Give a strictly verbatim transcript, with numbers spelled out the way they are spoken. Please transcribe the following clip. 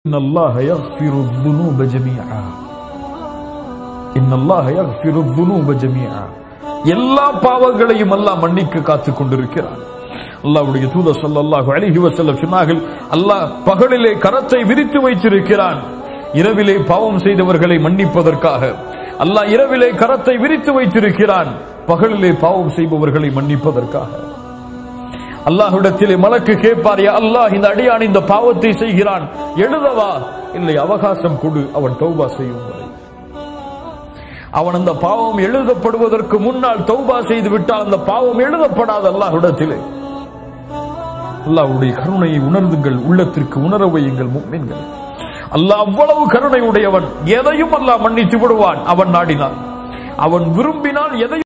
இன்னல்லாஹ யக்ஃபிரு ذுனூப ஜமீஆ இன்னல்லாஹ யக்ஃபிரு ذுனூப ஜமீஆ எல்லா பாவங்களையும் அல்லாஹ் மன்னிக்க காத்துக் கொண்டிருக்கிறான். அல்லாஹ்வுடைய தூதர் ஸல்லல்லாஹு அலைஹி வஸல்லம் சொன்னார்கள், அல்லாஹ் பகலிலே கரத்தை விரித்து வைத்திருக்கிறான் இரவிலே பாவம் செய்தவர்களை மன்னிப்பதற்காக. அல்லாஹ் இரவிலே கரத்தை விரித்து வைத்திருக்கிறான் பகலிலே பாவம் செய்பவர்களை மன்னிப்பதற்காக. அல்லாஹ்விடத்திலே மலக்கு கேட்பார், யா அல்லாஹ், இந்த அடியான் இந்த பாவத்தை செய்கிறான், எழுதவா? இல்லை, அவகாசம் கொடு, அவன் தௌபா செய்யும் வரை. அவன் அந்த பாவம் எழுதப்படுவதற்கு முன்னால் தௌபா செய்து விட்டால் அந்த பாவம் எழுதப்படாத அல்லாஹ்விடத்திலே. அல்லாஹ்வுடைய கருணையை உணர்ந்துங்கள், உள்ளத்திற்கு உணர வையுங்கள் முஃமின்கள். அல்லாஹ் அவ்வளவு கருணை உடையவன், எதையும் அல்லாஹ் மன்னித்து விடுவான் அவன் நாடினான். அவன் விரும்பினால் எதையும்